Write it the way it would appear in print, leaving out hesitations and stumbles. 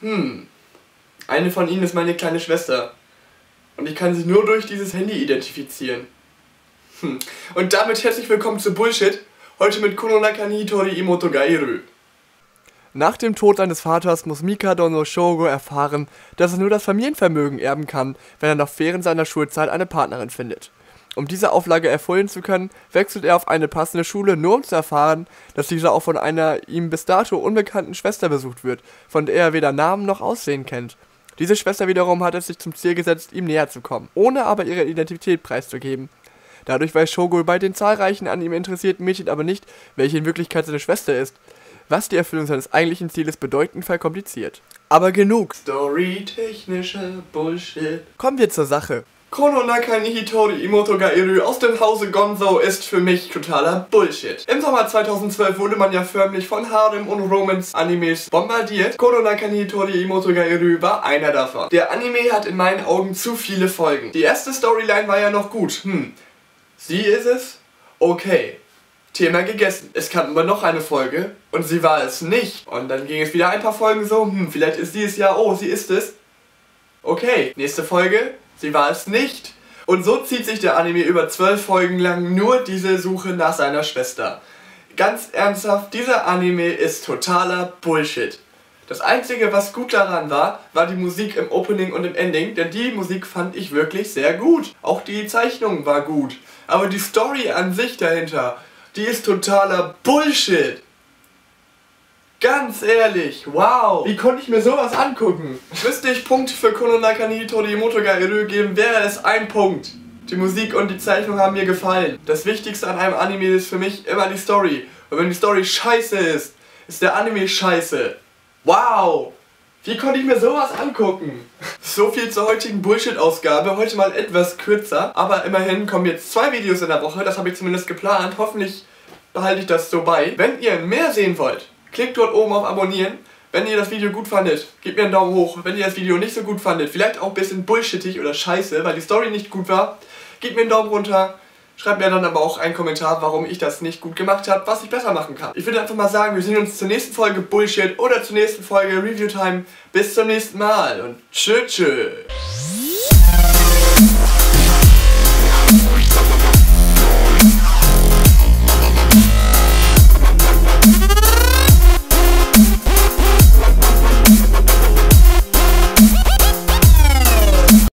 Eine von ihnen ist meine kleine Schwester. Und ich kann sie nur durch dieses Handy identifizieren. Und damit herzlich willkommen zu Bullshit. Heute mit Kononaka ni Hitori Imoto ga iru. Nach dem Tod seines Vaters muss Mikado no Shogo erfahren, dass er nur das Familienvermögen erben kann, wenn er noch während seiner Schulzeit eine Partnerin findet. Um diese Auflage erfüllen zu können, wechselt er auf eine passende Schule, nur um zu erfahren, dass diese auch von einer ihm bis dato unbekannten Schwester besucht wird, von der er weder Namen noch Aussehen kennt. Diese Schwester wiederum hat es sich zum Ziel gesetzt, ihm näher zu kommen, ohne aber ihre Identität preiszugeben. Dadurch weiß Shogo bei den zahlreichen an ihm interessierten Mädchen aber nicht, welche in Wirklichkeit seine Schwester ist, was die Erfüllung seines eigentlichen Zieles bedeutend verkompliziert. Aber genug storytechnischer Bullshit. Kommen wir zur Sache. Kononaka ni Hitori Imoto ga iru aus dem Hause Gonzo ist für mich totaler Bullshit. Im Sommer 2012 wurde man ja förmlich von Harem- und Romance-Animes bombardiert. Kononaka ni Hitori Imoto ga iru war einer davon. Der Anime hat in meinen Augen zu viele Folgen. Die erste Storyline war ja noch gut. Sie ist es? Okay. Thema gegessen. Es kam immer noch eine Folge und sie war es nicht. Und dann ging es wieder ein paar Folgen so, vielleicht ist sie es ja, oh, sie ist es. Okay, nächste Folge. Sie war es nicht. Und so zieht sich der Anime über 12 Folgen lang nur diese Suche nach seiner Schwester. Ganz ernsthaft, dieser Anime ist totaler Bullshit. Das einzige, was gut daran war, war die Musik im Opening und im Ending, denn die Musik fand ich wirklich sehr gut. Auch die Zeichnung war gut. Aber die Story an sich dahinter, die ist totaler Bullshit. Ganz ehrlich, wow, wie konnte ich mir sowas angucken? Müsste ich Punkte für Kononaka ni Hitori Imoto ga iru geben, wäre es ein Punkt. Die Musik und die Zeichnung haben mir gefallen. Das Wichtigste an einem Anime ist für mich immer die Story. Und wenn die Story scheiße ist, ist der Anime scheiße. Wow, wie konnte ich mir sowas angucken? So viel zur heutigen Bullshit-Ausgabe. Heute mal etwas kürzer, aber immerhin kommen jetzt 2 Videos in der Woche. Das habe ich zumindest geplant. Hoffentlich behalte ich das so bei. Wenn ihr mehr sehen wollt, klickt dort oben auf Abonnieren. Wenn ihr das Video gut fandet, gebt mir einen Daumen hoch. Wenn ihr das Video nicht so gut fandet, vielleicht auch ein bisschen bullshittig oder scheiße, weil die Story nicht gut war, gebt mir einen Daumen runter. Schreibt mir dann aber auch einen Kommentar, warum ich das nicht gut gemacht habe, was ich besser machen kann. Ich würde einfach mal sagen, wir sehen uns zur nächsten Folge Bullshit oder zur nächsten Folge Review Time. Bis zum nächsten Mal und tschö tschö.